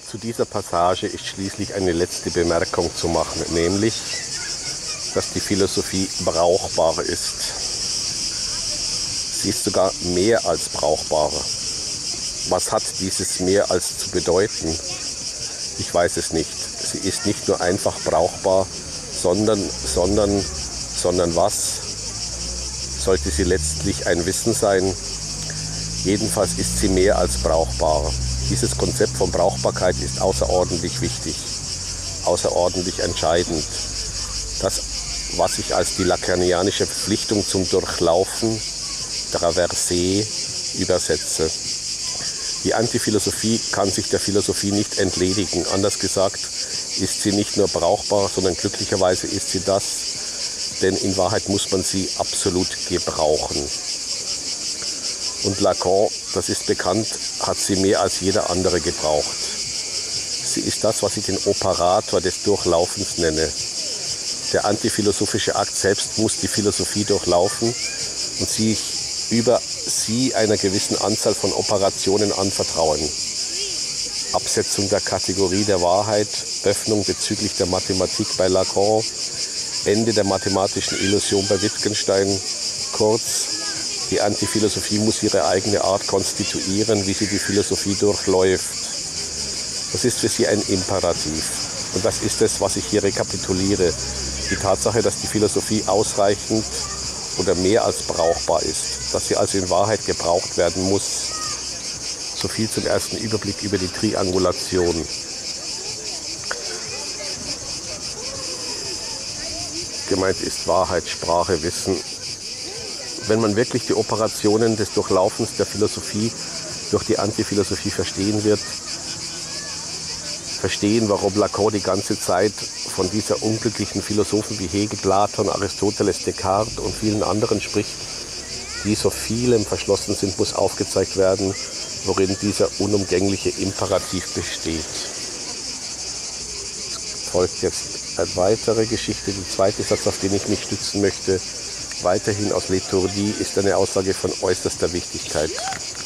Zu dieser Passage ist schließlich eine letzte Bemerkung zu machen, nämlich, dass die Philosophie brauchbar ist. Sie ist sogar mehr als brauchbar. Was hat dieses mehr als zu bedeuten? Ich weiß es nicht. Sie ist nicht nur einfach brauchbar, sondern was? Sollte sie letztlich ein Wissen sein? Jedenfalls ist sie mehr als brauchbar. Dieses Konzept von Brauchbarkeit ist außerordentlich wichtig, außerordentlich entscheidend. Das, was ich als die lacanianische Verpflichtung zum Durchlaufen, Traversee, übersetze. Die Antiphilosophie kann sich der Philosophie nicht entledigen. Anders gesagt ist sie nicht nur brauchbar, sondern glücklicherweise ist sie das, denn in Wahrheit muss man sie absolut gebrauchen. Und Lacan, das ist bekannt, hat sie mehr als jeder andere gebraucht. Sie ist das, was ich den Operator des Durchlaufens nenne. Der antiphilosophische Akt selbst muss die Philosophie durchlaufen und sich über sie einer gewissen Anzahl von Operationen anvertrauen. Absetzung der Kategorie der Wahrheit, Öffnung bezüglich der Mathematik bei Lacan, Ende der mathematischen Illusion bei Wittgenstein. Kurz, die Antiphilosophie muss ihre eigene Art konstituieren, wie sie die Philosophie durchläuft. Das ist für sie ein Imperativ. Und das ist es, was ich hier rekapituliere. Die Tatsache, dass die Philosophie ausreichend oder mehr als brauchbar ist, dass sie also in Wahrheit gebraucht werden muss. So viel zum ersten Überblick über die Triangulation. Gemeint ist Wahrheit, Sprache, Wissen. Wenn man wirklich die Operationen des Durchlaufens der Philosophie durch die Antiphilosophie verstehen wird, verstehen, warum Lacan die ganze Zeit von dieser unglücklichen Philosophen wie Hegel, Platon, Aristoteles, Descartes und vielen anderen spricht, die so vielem verschlossen sind, muss aufgezeigt werden, worin dieser unumgängliche Imperativ besteht. Es folgt jetzt eine weitere Geschichte, der zweite Satz, auf den ich mich stützen möchte, weiterhin aus L'Etourdie, ist eine Aussage von äußerster Wichtigkeit.